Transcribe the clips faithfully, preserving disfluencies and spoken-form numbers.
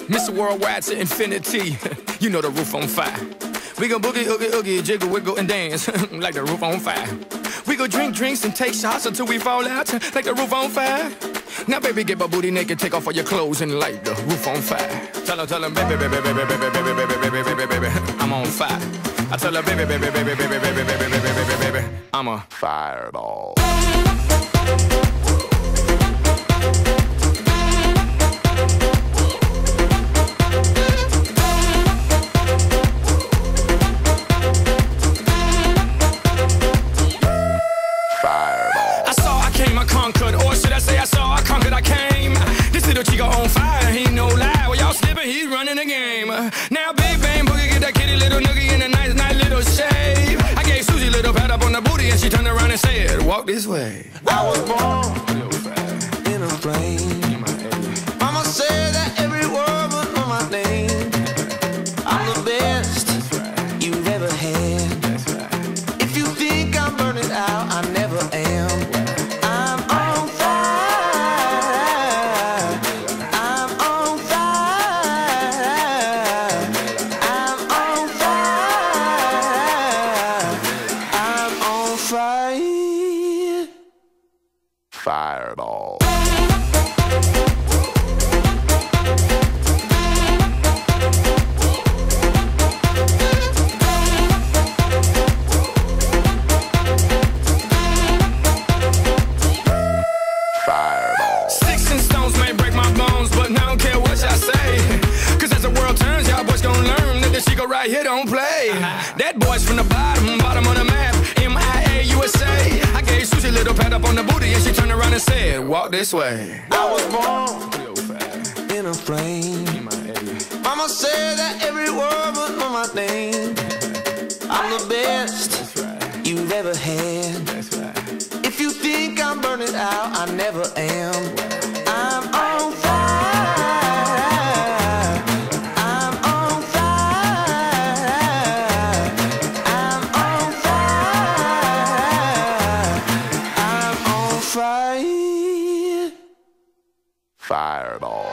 Mister Worldwide to infinity. You know the roof on fire. We go boogie, oogie, oogie, jiggle, wiggle, and dance like the roof on fire. We go drink drinks and take shots until we fall out like the roof on fire. Now, baby, get my booty naked, take off all your clothes and light the roof on fire. Tell her, tell her, baby, baby, baby, baby, baby, baby, baby, baby, baby, baby, I'm on fire. I tell her, baby, baby, baby, baby, baby, baby, baby, baby, baby, baby, I'm a fireball. Or should I say I saw, I conquered, I came. This little chico on fire, he ain't no lie. Well, y'all slipping, he's running the game. Now, big bang boogie, get that kitty little noogie in a nice, nice little shave. I gave Susie a little pat up on the booty and she turned around and said, walk this way. I was born in a flame. Mama said that every word was on my name. I'm the best you've ever had. If you think I'm burning out, I never am. Fireball. Fireball. Sticks and stones may break my bones, but I don't care what y'all say. Cause as the world turns, y'all boys gon' learn that the Chico right here don't play. That boy's from the bottom, bottom of the map, M I A U S A. I gave Susie a little pat up on the booty and she turned around and said, walk this way. I was born in a flame. Mama said that every word was on my name. I'm the best you've ever had. If you think I'm burning out, I never am. I'm on fire. I'm on fire. I'm on fire. I'm on fire. Fireball.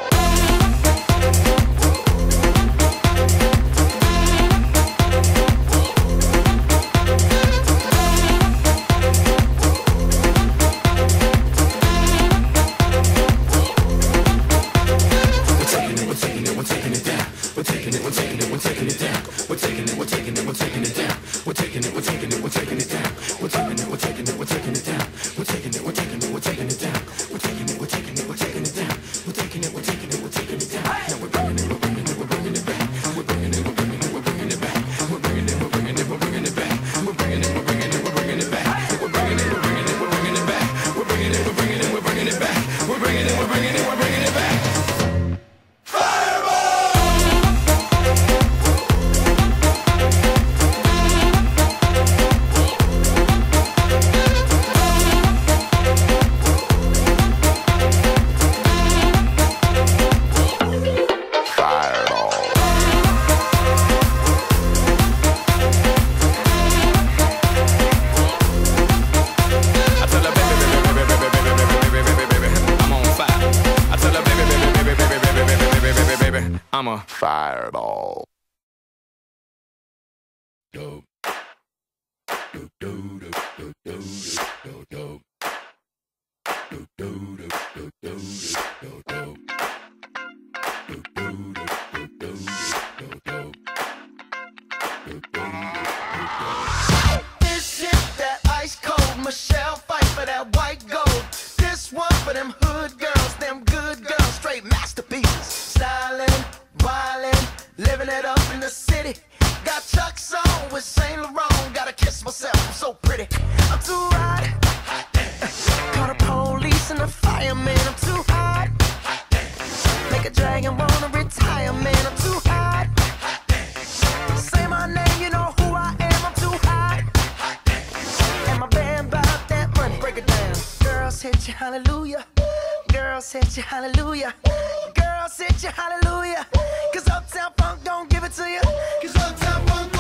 I'm a fireball. Dope. Dope, dope, dope, dope, dope, dope. Dope, dope, dope, dope, dope, dope. Dope, dope, dope, dope, dope, dope. This is that ice cold Michelle fight for that white gold. This one for them hood girls, them good girls, straight masterpieces. Styling, wildin', living it up in the city. Got Chuck's on with Saint Laurent. Gotta kiss myself, I'm so pretty. I'm too hot. Call the police and the fireman. I'm too hot. Make a dragon wanna retire, man. I'm too hot. Say my name, you know who I am. I'm too hot. And my band bought that money. Break it down. Girls hit you, hallelujah. Girls hit you, hallelujah. Girls hit you, hallelujah. Cause Uptown Funk don't give it to you. Cause Uptown Funk